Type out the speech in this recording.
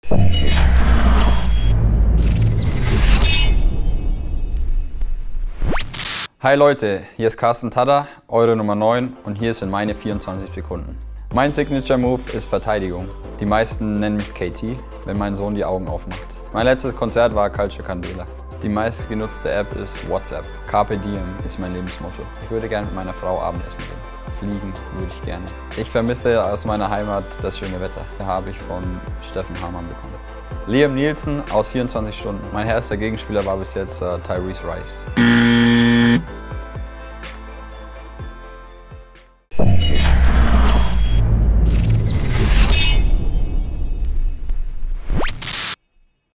Hi Leute, hier ist Carsten Tada, eure Nummer 9 und hier sind meine 24 Sekunden. Mein Signature Move ist Verteidigung. Die meisten nennen mich KT, wenn mein Sohn die Augen aufmacht. Mein letztes Konzert war Calcio Candela. Die meistgenutzte App ist WhatsApp. Carpe Diem ist mein Lebensmotto. Ich würde gerne mit meiner Frau Abendessen gehen. Fliegen würde ich gerne. Ich vermisse aus meiner Heimat das schöne Wetter. Da habe ich von Steffen Hamann bekommen. Liam Nielsen aus 24 Stunden. Mein erster Gegenspieler war bis jetzt Tyrese Rice.